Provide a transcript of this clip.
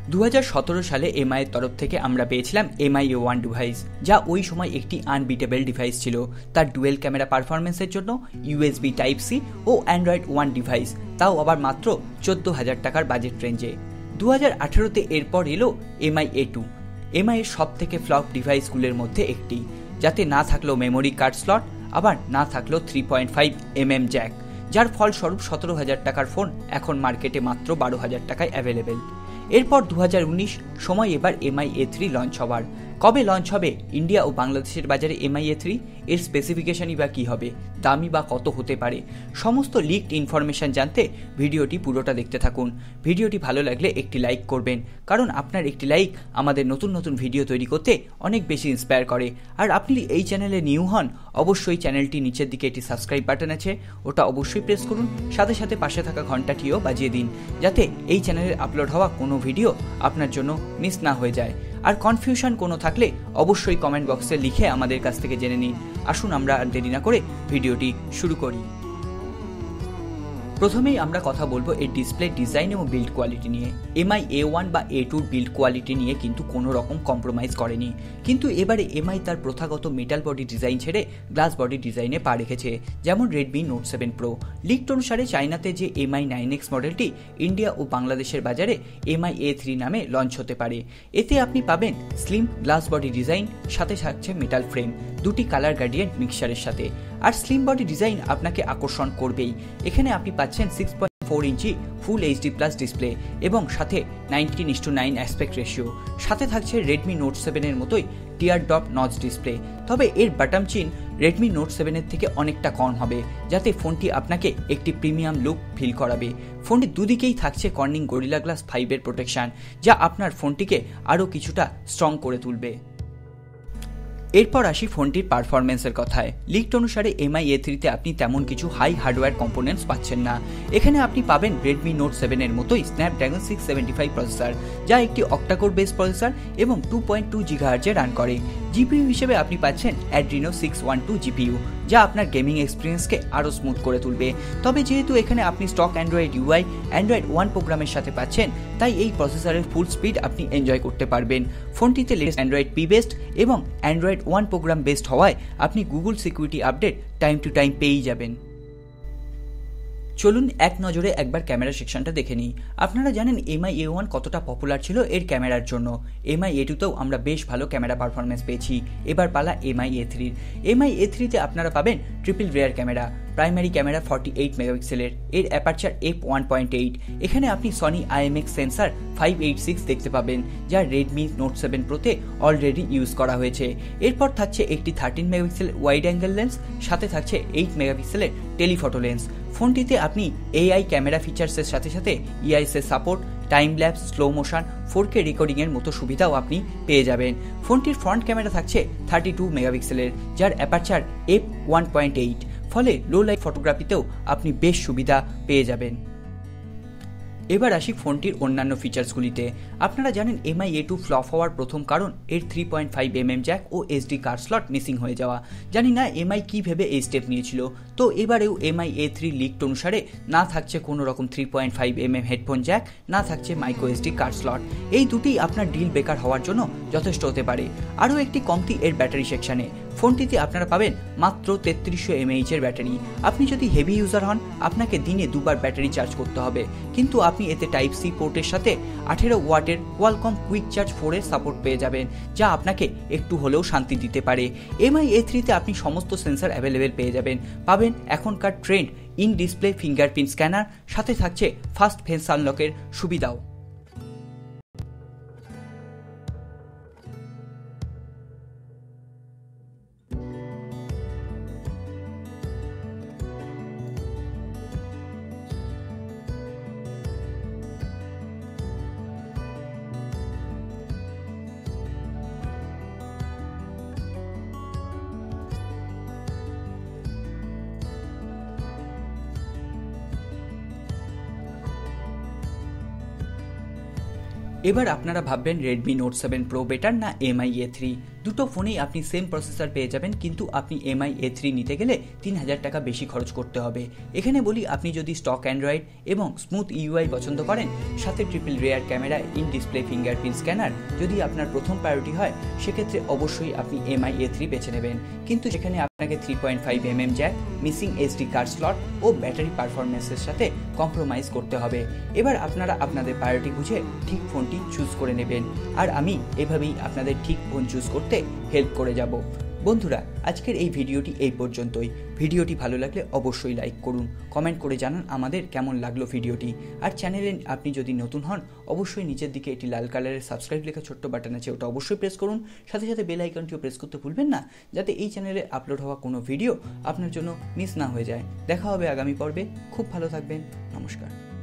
2017 সালে এমআই এর তরফ থেকে আমরা পেয়েছিলাম এমআই A1 ডিভাইস, যা ওই সময় একটি আনবিটেবল ডিভাইস ছিল। তার ডুয়েল ক্যামেরা পারফরমেন্সের জন্য USB Type-C ও Android One ডিভাইস, তাও আবার মাত্র 14,000 টাকার বাজেট রেঞ্জে। 2018-তে এরপর এলো এমআই A2, এমআই এর সব থেকে ফ্লপ ডিভাইসগুলোর মধ্যে একটি, যাতে না থাকলেও মেমোরি কার্ড স্লট, আবার না থাকলেও 3.5mm জ্যাক, যার ফলস্বরূপ 17,000 টাকার ফোন এখন মার্কেটে মাত্র 12,000 টাকায় অ্যাভেলেবেল। এরপর 2019 সময় এবার এমআই A3 লঞ্চ হবার। কবে লঞ্চ হবে ইন্ডিয়া ও বাংলাদেশের বাজারে এমআই A3, এর স্পেসিফিকেশনই বা কী হবে, দামই বা কত হতে পারে, সমস্ত লিকড ইনফরমেশন জানতে ভিডিওটি পুরোটা দেখতে থাকুন। ভিডিওটি ভালো লাগলে একটি লাইক করবেন, কারণ আপনার একটি লাইক আমাদের নতুন নতুন ভিডিও তৈরি করতে অনেক বেশি ইন্সপায়ার করে। আর আপনি এই চ্যানেলে নিউ হন, অবশ্যই চ্যানেলটি নিচের দিকে একটি সাবস্ক্রাইব বাটন আছে, ওটা অবশ্যই প্রেস করুন, সাথে সাথে পাশে থাকা ঘন্টাটিও বাজিয়ে দিন, যাতে এই চ্যানেলে আপলোড হওয়া কোনো ভিডিও আপনার জন্য মিস না হয়ে যায়। আর কনফিউশন কোনো থাকলে অবশ্যই কমেন্ট বক্সে লিখে আমাদের কাছ থেকে জেনে নিন। আসুন আমরা আর দেরি না করে ভিডিওটি শুরু করি। প্রথমেই আমরা কথা বলবো এর ডিসপ্লে, ডিজাইন এবং বিল্ড কোয়ালিটি নিয়ে। এমআই A1 বা A2 বিল্ড কোয়ালিটি নিয়ে কিন্তু কোনো রকম কম্প্রোমাইজ করেনি, কিন্তু এবারে এমআই তার প্রথাগত মেটাল বডি ডিজাইন ছেড়ে গ্লাস বডি ডিজাইনে পা রেখেছে, যেমন রেডমি নোট 7 প্রো। লিকড অনুসারে চায়নাতে যে এমআই 9X মডেলটি ইন্ডিয়া ও বাংলাদেশের বাজারে এমআই A3 নামে লঞ্চ হতে পারে। এতে আপনি পাবেন স্লিম গ্লাস বডি ডিজাইন, সাথে থাকছে মেটাল ফ্রেম, দুটি কালার গ্রেডিয়েন্ট মিক্সচারের সাথে। আর স্লিম বডি ডিজাইন আপনাকে আকর্ষণ করবেই। এখানে আপনি পাচ্ছেন 6.4 inch full HD plus display এবং সাথে 19:9 অ্যাসপেক্ট রেশিও। সাথে থাকছে রেডমি নোট 7 এর মতোই টিয়ার ডপ নচ ডিসপ্লে, তবে এর বাটম চিন রেডমি নোট 7 এর থেকে অনেকটা কম হবে, যাতে ফোনটি আপনাকে একটি প্রিমিয়াম লুক ফিল করাবে। ফোনটির দুদিকেই থাকছে কর্নিং গরিলা গ্লাস 5 এর প্রোটেকশন, যা আপনার ফোনটিকে আরও কিছুটা স্ট্রং করে তুলবে। এরপর আসি ফোনটির পারফরমেন্সের কথায়। লিকড অনুসারে এমআই A3-তে আপনি তেমন কিছু হাই হার্ডওয়্যার কম্পোনেন্টস পাচ্ছেন না। এখানে আপনি পাবেন রেডমি নোট 7 এর মতোই স্ন্যাপড্রাগন 675 প্রসেসর, যা একটি অক্টাকোর বেস প্রসেসর এবং 2.2 GHz-এ রান করে। জিপিইউ হিসেবে আপনি পাচ্ছেন অ্যাড্রিনো 612 জিপিইউ, যা আপনার গেমিং এক্সপিরিয়েন্সকে আরও স্মুথ করে তুলবে। তবে যেহেতু এখানে আপনি stock Android UI, Android One প্রোগ্রামের সাথে পাচ্ছেন, তাই এই প্রসেসরের ফুল স্পিড আপনি এনজয় করতে পারবেন। ফোনটিতে লেটেস্ট অ্যান্ড্রয়েড P বেসড এবং অ্যান্ড্রয়েড ওয়ান প্রোগ্রাম বেসড হওয়ায় আপনি Google security update time to time পেয়েই যাবেন। চলুন এক নজরে একবার ক্যামেরা সেকশনটা দেখে নিই। আপনারা জানেন এমআই A1 কতটা পপুলার ছিল এর ক্যামেরার জন্য। এমআই A2-তেও আমরা বেশ ভালো ক্যামেরা পারফরমেন্স পেয়েছি। এবার পালা এমআই A3-র। এমআই A3-তে আপনারা পাবেন triple rear camera, primary camera 48 মেগাপিক্সেলের, এর অ্যাপারচার f1.8। এখানে আপনি সনি IMX সেন্সার 586 দেখতে পাবেন, যা রেডমি নোট 7 প্রোতে অলরেডি ইউজ করা হয়েছে। এরপর থাকছে একটি 13 মেগাপিক্সেল ওয়াইড অ্যাঙ্গেল লেন্স, সাথে থাকছে 8 মেগাপিক্সেলের টেলিফটো লেন্স। ফোনটিতে আপনি AI ক্যামেরা ফিচার্সের সাথে সাথে EIS এর support, time lapse, slow motion, 4K রেকর্ডিংয়ের মতো সুবিধাও আপনি পেয়ে যাবেন। ফোনটির ফ্রন্ট ক্যামেরা থাকছে 32 মেগাপিক্সেলের, যার অ্যাপারচার f1.8, ফলে লো লাইট ফটোগ্রাফিতেও আপনি বেশ সুবিধা পেয়ে যাবেন। এবার আসি ফোনটির অন্যান্য ফিচার্সগুলিতে। আপনারা জানেন এমআই A2 ফ্লপ হওয়ার প্রথম কারণ এর 3.5mm জ্যাক ও SD কার্ড স্লট মিসিং হয়ে যাওয়া। জানি না এমআই কী ভেবে এই স্টেপ নিয়েছিল। তো এবারেও এমআই A3 লিকড অনুসারে না থাকছে কোনো রকম 3.5mm হেডফোন জ্যাক, না থাকছে মাইক্রো SD কার্ড স্লট। এই দুটি আপনার ডিল বেকার হওয়ার জন্য যথেষ্ট হতে পারে। আরও একটি কমতি এর ব্যাটারি সেকশনে। ফোনটিতে আপনারা পাবেন মাত্র 3300 mAh এর ব্যাটারি। আপনি যদি হেভি ইউজার হন, আপনাকে দিনে দুবার ব্যাটারি চার্জ করতে হবে, কিন্তু আপনি এতে Type-C পোর্টের সাথে 18 ওয়াটের কোয়ালকম কুইক চার্জ 4 এর সাপোর্ট পেয়ে যাবেন, যা আপনাকে একটু হলেও শান্তি দিতে পারে। এমআই A3-তে আপনি সমস্ত সেন্সর অ্যাভেলেবেল পেয়ে যাবেন। পাবেন এখনকার trend in display fingerprint scanner, সাথে থাকছে ফাস্ট ফেস আনলকের সুবিধাও। এবার আপনারা ভাববেন রেডমি নোট 7 প্রো বেটার না এমআই A3। দুটো ফোনেই আপনি সেম প্রসেসর পেয়ে যাবেন, কিন্তু আপনি MI A3 নিতে গেলে 3000 টাকা বেশি খরচ করতে হবে। এখানে বলি, আপনি যদি স্টক অ্যান্ড্রয়েড এবং স্মুথ UI পছন্দ করেন, সাথে triple rear camera, in display fingerprint scanner যদি আপনার প্রথম প্রায়োরিটি হয়, সেক্ষেত্রে অবশ্যই আপনি MI A3 বেছে নেবেন। কিন্তু যেখানে আপনাকে 3.5mm jack, missing SD card slot ও ব্যাটারি পারফরমেন্সের সাথে কম্প্রোমাইজ করতে হবে। এবার আপনারা আপনাদের প্রায়োরিটি বুঝে ঠিক ফোনটি চুজ করে নেবেন, আর আমি এভাবেই আপনাদের ঠিক ফোন চুজ করতে হেল্প করে যাব। বন্ধুরা, আজকের এই ভিডিওটি এই পর্যন্তই। ভিডিওটি ভালো লাগলে অবশ্যই লাইক করুন, কমেন্ট করে জানান আমাদের কেমন লাগলো ভিডিওটি। আর চ্যানেলে আপনি যদি নতুন হন, অবশ্যই নিচের দিকে একটি লাল কালারের সাবস্ক্রাইব লেখা ছোট্ট বাটন আছে, ওটা অবশ্যই প্রেস করুন। সাথে সাথে বেল আইকনটিও প্রেস করতে ভুলবেন না, যাতে এই চ্যানেলে আপলোড হওয়া কোনো ভিডিও আপনার জন্য মিস না হয়ে যায়। দেখা হবে আগামী পর্বে। খুব ভালো থাকবেন। নমস্কার।